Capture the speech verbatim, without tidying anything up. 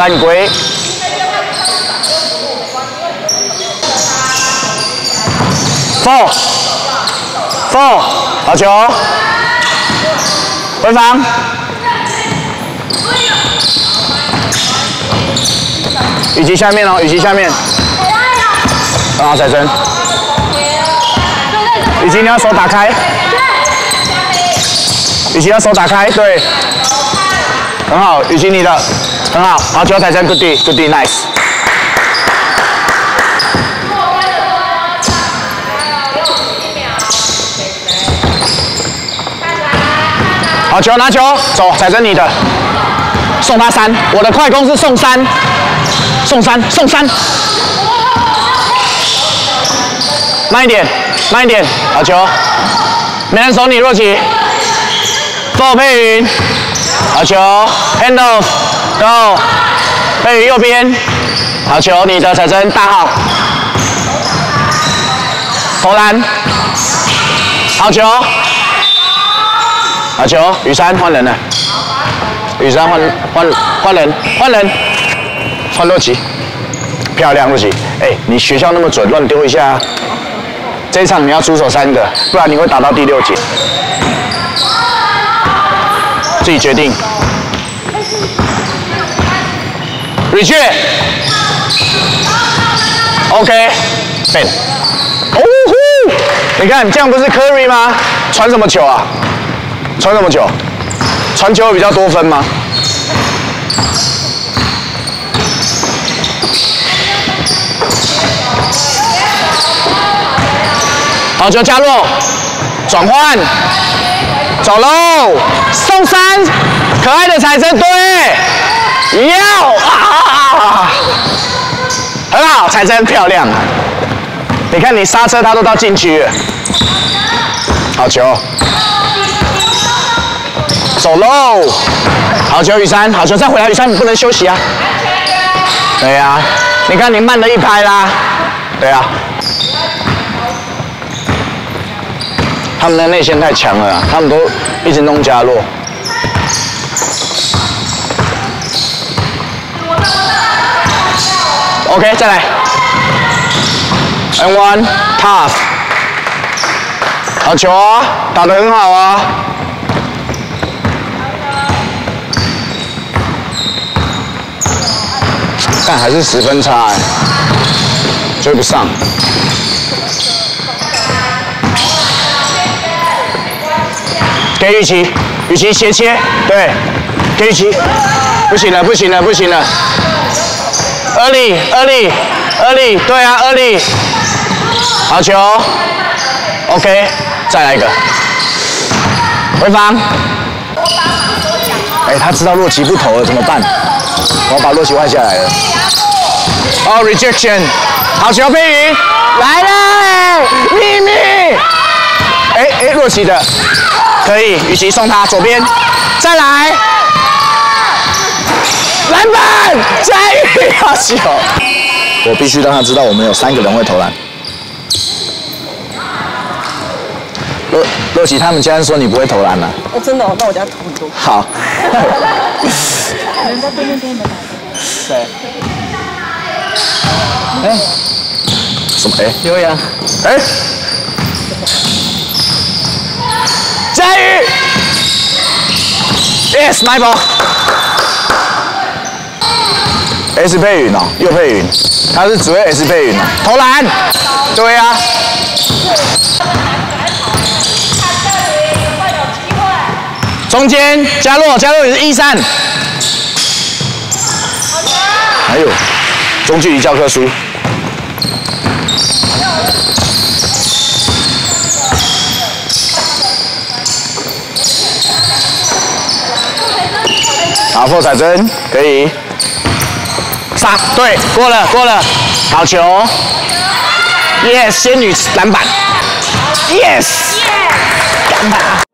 犯规。four four， 好球，回防。雨琦下面哦，雨琦下面。很好，彩珍。雨琦你要手打开。雨琦要手打开，对。很好，雨琦你的，很好，好球，彩珍 ，good D，good D，nice。好球，拿球，走，彩珍你的，送他三，我的快攻是送三，送三，送三，慢一点，慢一点，好球，没人守你，若琪 ，go 佩云，好球 ，hand off，go， 佩云右边，好球，你的彩珍大号，投篮，好球。好球，雨山换人了，雨山换换换人换人，换洛奇，漂亮洛奇，哎、欸，你学校那么准，乱丢一下，这一场你要出手三个，不然你会打到第六节，自己决定。Reject， OK，Ben， 哦呼，你看这样不是 Curry 吗？传什么球啊？传这么久，传球比较多分吗？好球加入，转换，走喽，送三，可爱的彩珍对，要啊，很好，彩珍漂亮，你看你刹车，它都到禁区了，好球。走喽！好球，雨山，好球，再回来，雨山，你不能休息啊！对呀、啊，你看你慢了一拍啦。对啊，他们的内线太强了，他们都一直弄加洛。OK， 再来。And one tough， 好球啊，打得很好啊。但还是十分差哎，追不上。给雨琦，雨琦斜切，对，给雨琦，不行了，不行了，不行了。early early early， 对啊 early， 好球 ，OK， 再来一个，回防。哎，他知道洛奇不投了怎么办？我要把洛奇换下来了。哦 ，rejection， 好球，佩云来了，秘密。哎哎，洛奇的可以，雨琦送他左边，再来，篮板，佳玉好球。我必须让他知道我们有三个人会投篮。洛洛奇他们家人说你不会投篮了。 哦，真的哦，那我家投很多。 好。 人在对面边的。 对。哎，什么？哎，刘洋。哎，佳宇 ，Yes， my ball。S 佩云哦，右佩云，他是只会 S 佩云哦，投篮。对啊。中间加洛，加洛也是一三。还有中距离教科书。好，傅彩珍可以。杀，对，过了，过了，好球 ，yes， 仙女篮板 ，yes， 篮板。